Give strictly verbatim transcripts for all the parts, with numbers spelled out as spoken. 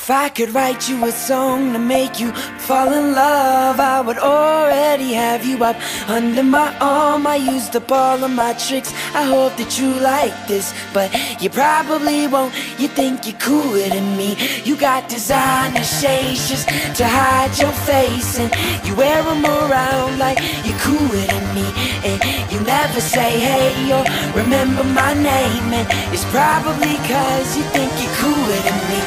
If I could write you a song to make you fall in love, I would already have you up under my arm. I used up all of my tricks, I hope that you like this, but you probably won't. You think you're cooler than me. You got designer shades just to hide your face, and you wear them around like you're cooler than me. And you never say hey or remember my name, and it's probably cause you think you're cooler than me.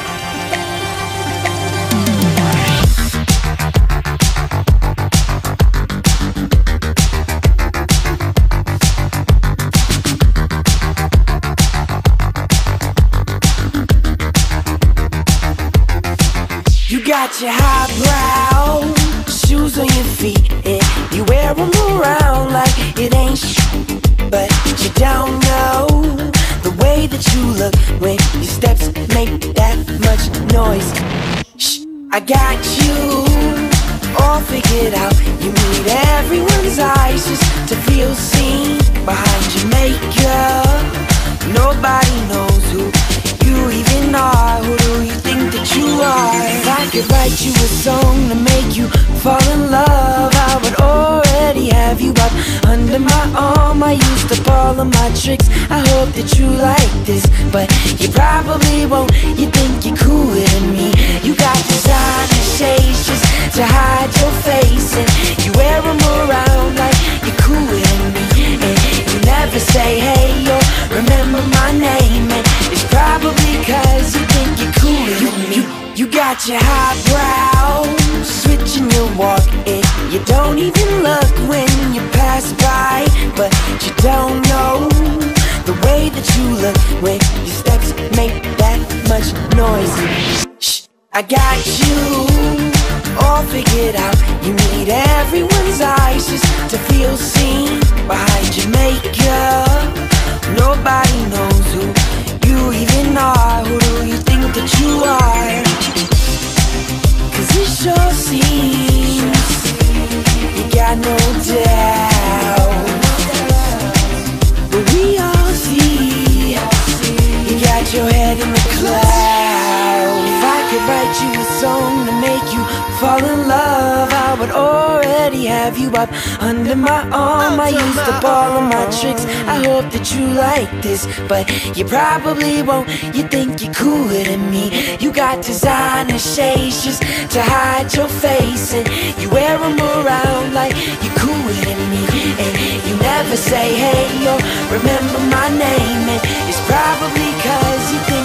You got your highbrow shoes on your feet, and you wear them around like it ain't sh**, but you don't know the way that you look when your steps make that much noise. Shh, I got you all figured out. You need everyone's eyes just to feel seen behind your makeup. Nobody knows who you even are. Who do you think that you are? If I could write you a song to make you fall in love, I would already have you up under my arm. I used up all of my tricks, I hope that you like this, but you probably won't. You think you're cooler than me. You got designer shades just to hide your face, and you wear them around like you're cooler than me. And you never say hey or remember my name, and it's probably cause you think you're cooler than me. You, you got your highbrow switching your walk, and you don't even look when you pass by, but you don't know the way that you look when your steps make that much noise. Shh, I got you all figured out. You need everyone's eyes just to feel seen behind your makeup. Nobody knows who you even are. Who do you think that you are? Cause it sure seems you got no doubt, but we all see you got your head in the clouds. If I could write you a song to make you fall in love, I would already have you up under my arm. I used up all of my tricks, I hope that you like this, but you probably won't. You think you're cooler than me. You got designer shades just to hide your face, and you wear them around like you're cooler than me. And you never say hey or remember my name, and it's probably cause you think